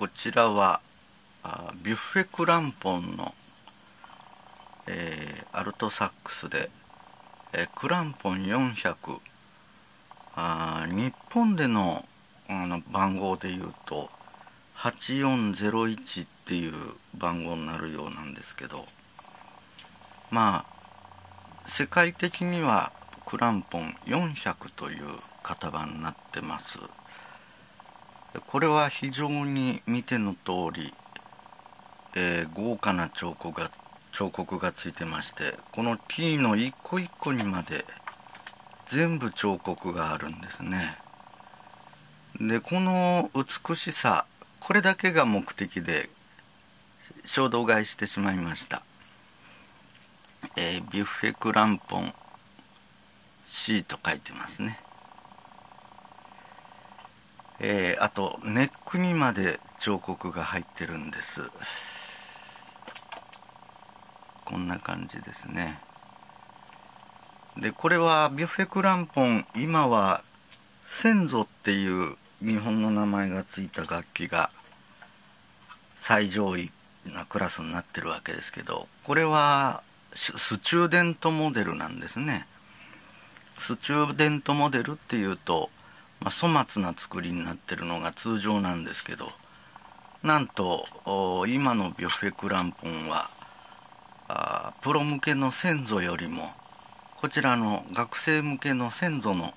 こちらはビュッフェクランポンの、アルトサックスで、クランポン400、日本での、番号でいうと8401っていう番号になるようなんですけど、まあ世界的にはクランポン400という型番になってます。これは非常に見ての通り、豪華な彫刻がついてまして、この T の一個一個にまで全部彫刻があるんですね。でこの美しさ、これだけが目的で衝動買いしてしまいました。ビュッフェクランポン C と書いてますね。あとネックにまで彫刻が入ってるんです。こんな感じですね。でこれはビュッフェクランポン、今は先祖っていう日本の名前がついた楽器が最上位なクラスになってるわけですけど、これはスチューデントモデルなんですね。スチューデントモデルっていうと、粗末な作りになってるのが通常なんですけど、なんと今のビュッフェクランポンはプロ向けの先祖よりもこちらの学生向けの先祖の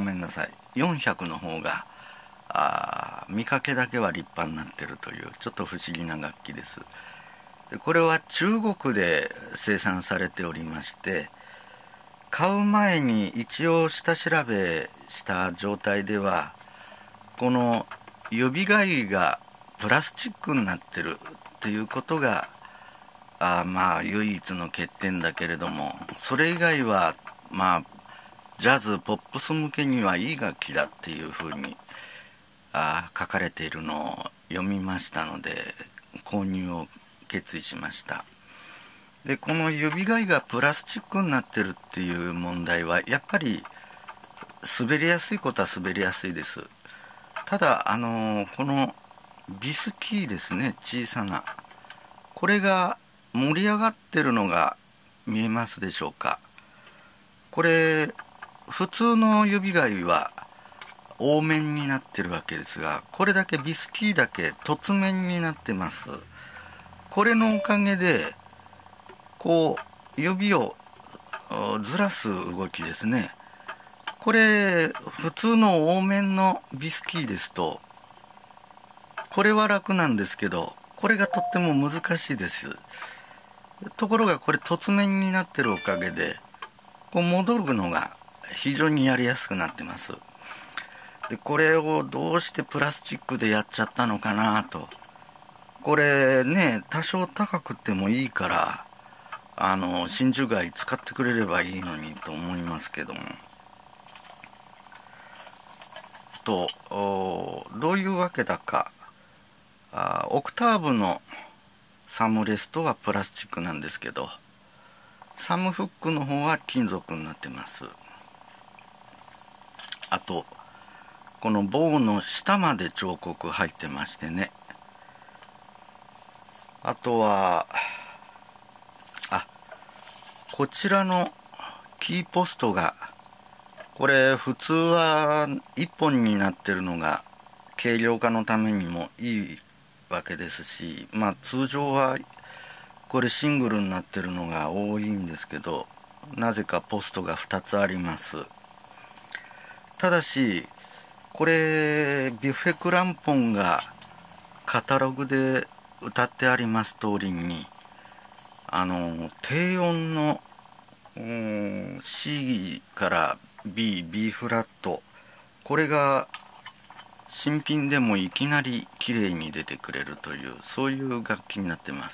400の方が見かけだけは立派になってるというちょっと不思議な楽器です。でこれは中国で生産されておりまして、買う前に一応下調べした状態では、この指返りがプラスチックになってるっていうことが唯一の欠点だけれども、それ以外はジャズポップス向けにはいい楽器だっていうふうに書かれているのを読みましたので、購入を決意しました。でこの指がいがプラスチックになってるっていう問題は、やっぱり滑りやすいことは滑りやすいです。ただこのビスキーですね、小さな、これが盛り上がってるのが見えますでしょうか。これ普通の指がいは凹面になってるわけですが、これだけビスキーだけ凸面になってます。これのおかげでこう指をずらす動きですね。これ普通の凹面のビスキーですとこれは楽なんですけど、これがとっても難しいです。ところがこれ凸面になってるおかげでこう戻るのが非常にやりやすくなってます。でこれをどうしてプラスチックでやっちゃったのかなと。これね、多少高くてもいいから真珠貝使ってくれればいいのにと思いますけども、どういうわけだかオクターブのサムレストはプラスチックなんですけど、サムフックの方は金属になってます。あとこの棒の下まで彫刻入ってましてね。あとはこちらのキーポストが、これ普通は1本になってるのが軽量化のためにもいいわけですし、通常はこれシングルになってるのが多いんですけど、なぜかポストが2つあります。ただしこれビュッフェクランポンがカタログで歌ってあります通りに、低音のC から B フラット、これが新品でもいきなり綺麗に出てくれるという、そういう楽器になってます。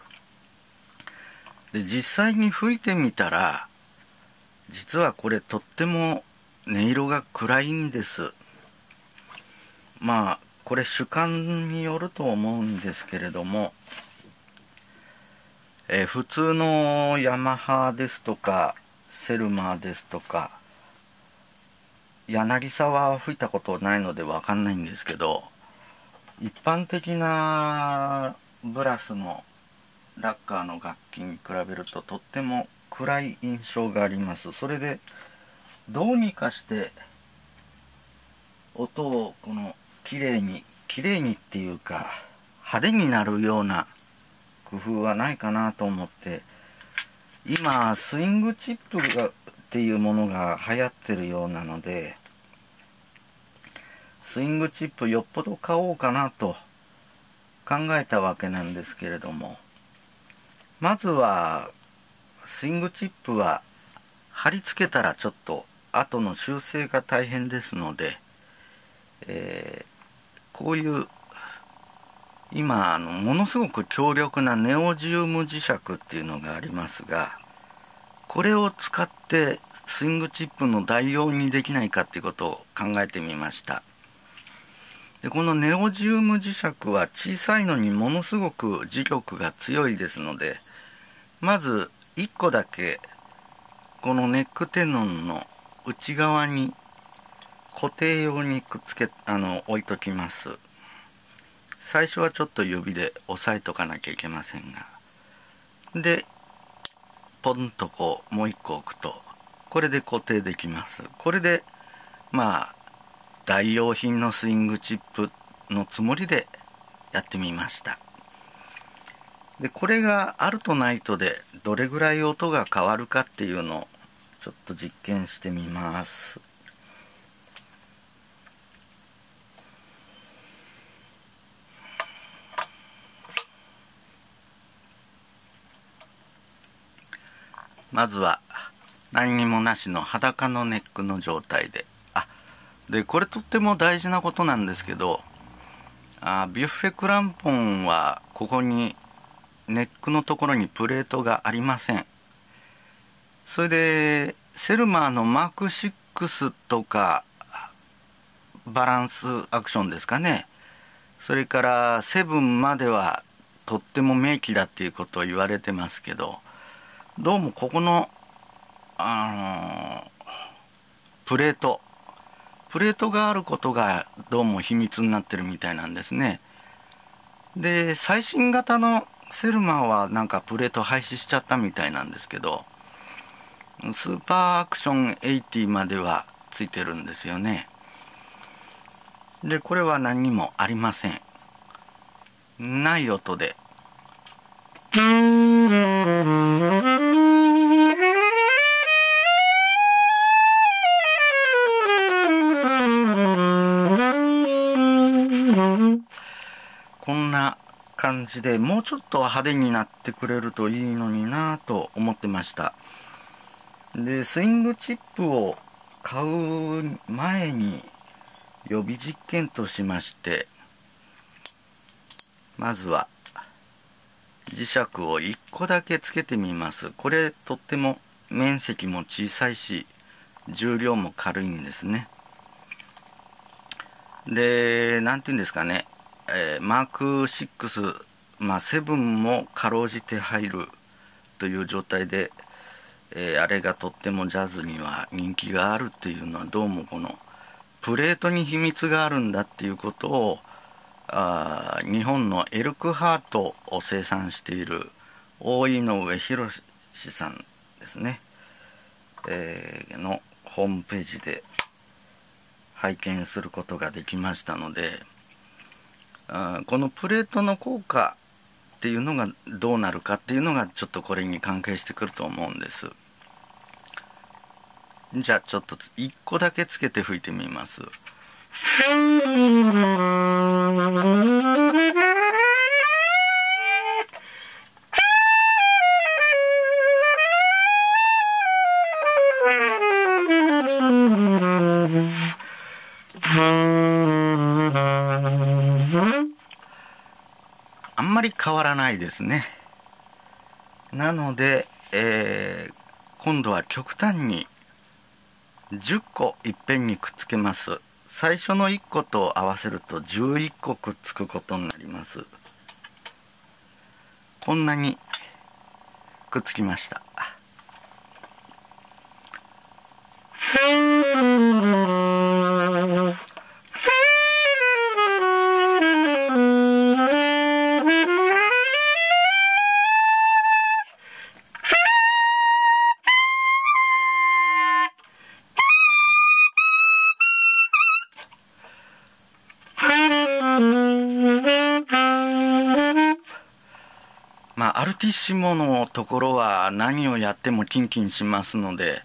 で実際に吹いてみたら、実はこれとっても音色が暗いんです。これ主観によると思うんですけれども、普通のヤマハですとかセルマーですとか、柳沢は吹いたことないので分かんないんですけど、 一般的なブラスのラッカーの楽器に比べるととっても暗い印象があります。それでどうにかして音をこの綺麗にっていうか派手になるような工夫はないかなと思って、今スイングチップっていうものが流行ってるようなので、スイングチップよっぽど買おうかなと考えたわけなんですけれども、まずはスイングチップは貼り付けたらちょっと後の修正が大変ですので、こういう今ものすごく強力なネオジウム磁石っていうのがありますが、これを使ってスイングチップの代用にできないかっていうことを考えてみました。でこのネオジウム磁石は小さいのにものすごく磁力が強いですので、まず1個だけこのネックテノンの内側に固定用にくっつけ置いときます。最初はちょっと指で押さえとかなきゃいけませんが、でポンとこうもう一個置くとこれで固定できます。これで代用品のスイングチップのつもりでやってみました。でこれがあるとないとでどれぐらい音が変わるかっていうのをちょっと実験してみます。まずは何にもなしの裸のネックの状態で、でこれとっても大事なことなんですけど、ビュッフェクランポンはここにネックのところにプレートがありません。それでセルマーのマーク6とかバランスアクションですかね、それから7まではとっても名機だっていうことを言われてますけど、どうもここの、プレートがあることがどうも秘密になってるみたいなんですね。で最新型のセルマーはなんかプレート廃止しちゃったみたいなんですけど、スーパーアクション80まではついてるんですよね。でこれは何にもありません。ない音でこんな感じで、もうちょっと派手になってくれるといいのになぁと思ってました。でスイングチップを買う前に予備実験としまして、まずは磁石を1個だけつけてみます。これとっても面積も小さいし重量も軽いんですね。でなんていうんですかね、マーク6、7もかろうじて入るという状態で、あれがとってもジャズには人気があるっていうのは、どうもこのプレートに秘密があるんだっていうことを日本のエルクハートを生産している大井上博さんですね、のホームページで拝見することができましたので、このプレートの効果っていうのがどうなるかっていうのがちょっとこれに関係してくると思うんです。じゃあちょっと1個だけつけて吹いてみます。あんまり変わらないですね。なので、今度は極端に10個いっぺんにくっつけます。最初の1個と合わせると11個くっつくことになります。こんなにくっつきました。 ルティッシモのところは何をやってもキンキンしますので、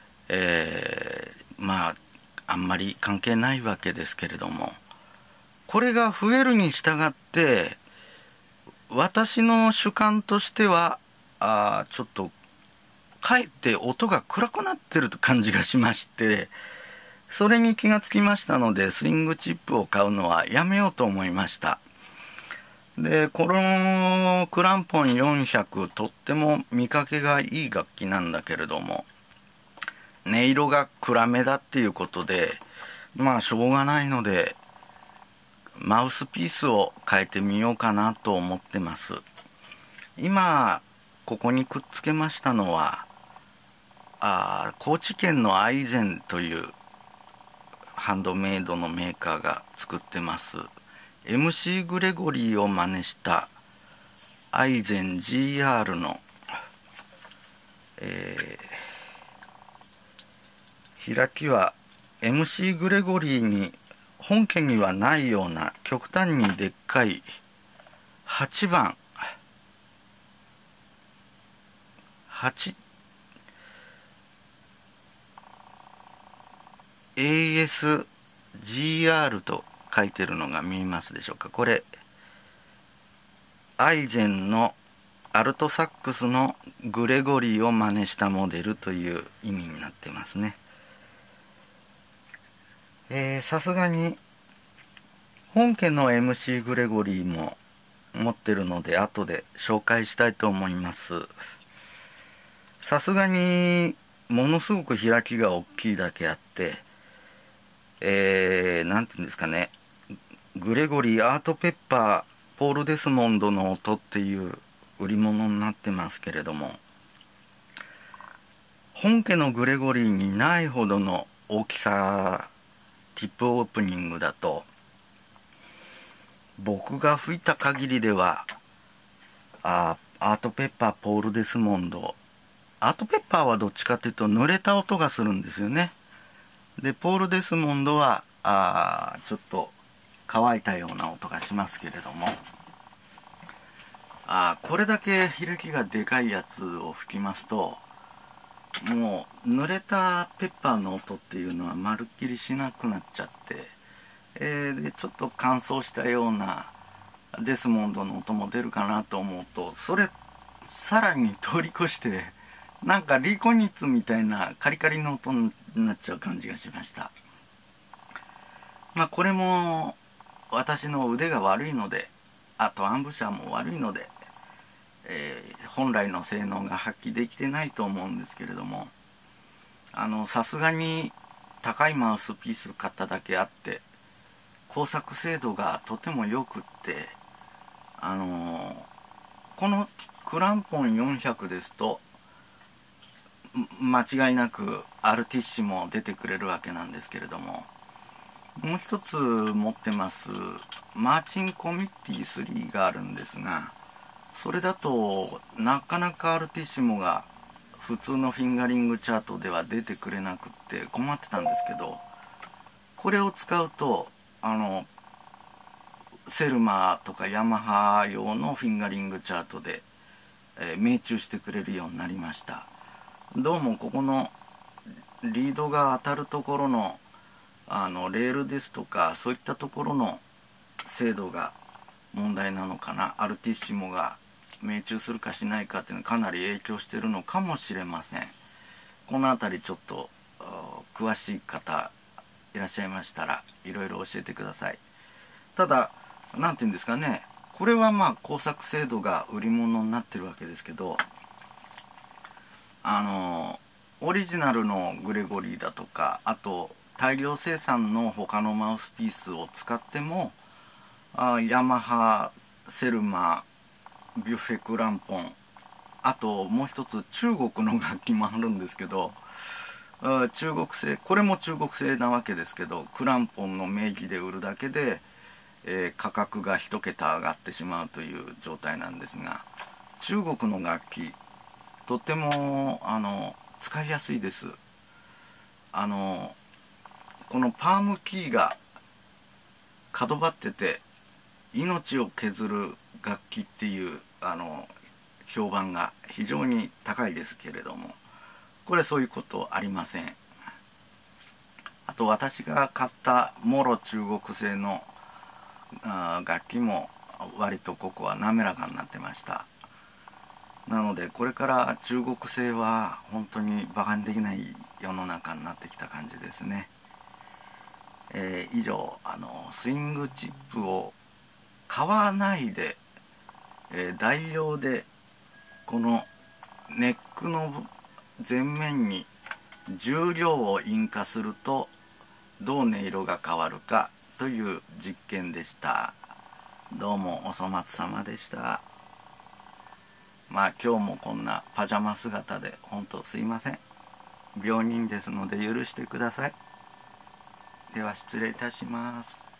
まああんまり関係ないわけですけれども、これが増えるに従って私の主観としてはちょっとかえって音が暗くなってる感じがしまして、それに気がつきましたのでスイングチップを買うのはやめようと思いました。でこのクランポン400、とっても見かけがいい楽器なんだけれども、音色が暗めだっていうことでまあしょうがないのでマウスピースを変えてみようかなと思ってます。今ここにくっつけましたのは高知県のアイゼンというハンドメイドのメーカーが作ってます MC グレゴリーを真似したアイゼン GR の、開きは MC グレゴリーに本家にはないような極端にでっかい8番ASGR と書いてるのが見えますでしょうか。これアイゼンのアルトサックスのグレゴリーを真似したモデルという意味になってますね。さすがに本家の MC グレゴリーも持ってるので後で紹介したいと思います。さすがにものすごく開きが大きいだけあってなんていうんですかね、グレゴリー、アートペッパー、ポール・デスモンドの音っていう売り物になってますけれども、本家のグレゴリーにないほどの大きさ、ティップオープニングだと僕が吹いた限りではアートペッパー、ポール・デスモンド、アートペッパーはどっちかというと濡れた音がするんですよね。でポール・デスモンドはちょっと乾いたような音がしますけれども、これだけ開きがでかいやつを吹きますともう濡れたペッパーの音っていうのはまるっきりしなくなっちゃって、でちょっと乾燥したようなデスモンドの音も出るかなと思うと、それさらに通り越してなんかリーコニッツみたいなカリカリの音になっちゃう感じがしました。まあこれも私の腕が悪いので、あとアンブシャーも悪いので、本来の性能が発揮できてないと思うんですけれども、さすがに高いマウスピース買っただけあって工作精度がとてもよくって、このクランポン400ですと間違いなくアルティッシモ出てくれるわけなんですけれども、もう一つ持ってますマーチンコミッティ3があるんですが、それだとなかなかアルティッシモが普通のフィンガリングチャートでは出てくれなくって困ってたんですけど、これを使うとセルマとかヤマハ用のフィンガリングチャートで、命中してくれるようになりました。どうもここのリードが当たるところのレールですとかそういったところの精度が問題なのかな、アルティッシモが命中するかしないかっていうのはかなり影響しているのかもしれません。この辺りちょっと詳しい方いらっしゃいましたらいろいろ教えてください。ただ何て言うんですかね、これはまあ工作精度が売り物になってるわけですけど、オリジナルのグレゴリーだとかあと大量生産の他のマウスピースを使ってもヤマハ、セルマ、ビュッフェクランポン、あともう一つ中国の楽器もあるんですけど、中国製、これも中国製なわけですけどクランポンの名義で売るだけで、価格が一桁上がってしまうという状態なんですが、中国の楽器とても使いやすいです。このパームキーが角張ってて命を削る楽器っていう評判が非常に高いですけれども、これそういうことありません。あと私が買ったもろ中国製の楽器も割とここは滑らかになってました。なのでこれから中国製は本当に馬鹿にできない世の中になってきた感じですね。以上スイングチップを買わないで、代用でこのネックの前面に重量を印花するとどう音色が変わるかという実験でした。どうもお粗末様でした。まあ今日もこんなパジャマ姿で本当すいません。病人ですので許してください。では失礼いたします。